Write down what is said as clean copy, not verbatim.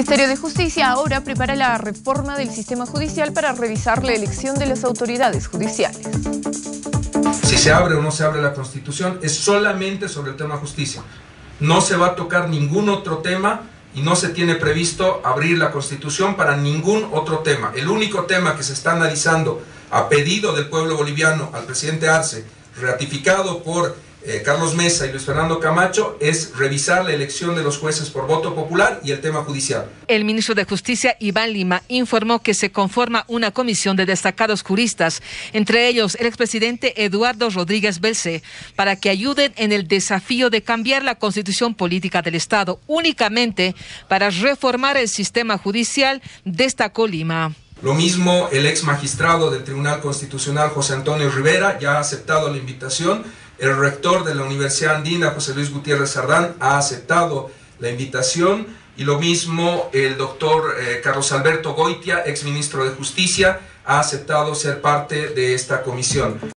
Ministerio de Justicia ahora prepara la reforma del sistema judicial para revisar la elección de las autoridades judiciales. Si se abre o no se abre la Constitución es solamente sobre el tema justicia. No se va a tocar ningún otro tema y no se tiene previsto abrir la Constitución para ningún otro tema. El único tema que se está analizando a pedido del pueblo boliviano al presidente Arce, ratificado por Carlos Mesa y Luis Fernando Camacho, es revisar la elección de los jueces por voto popular y el tema judicial. El ministro de Justicia, Iván Lima, informó que se conforma una comisión de destacados juristas, entre ellos el expresidente Eduardo Rodríguez Belcé, para que ayuden en el desafío de cambiar la constitución política del Estado únicamente para reformar el sistema judicial, destacó Lima. Lo mismo el ex magistrado del Tribunal Constitucional, José Antonio Rivera, ya ha aceptado la invitación. El rector de la Universidad Andina, José Luis Gutiérrez Sardán, ha aceptado la invitación. Y lo mismo el doctor Carlos Alberto Goitia, ex ministro de Justicia, ha aceptado ser parte de esta comisión.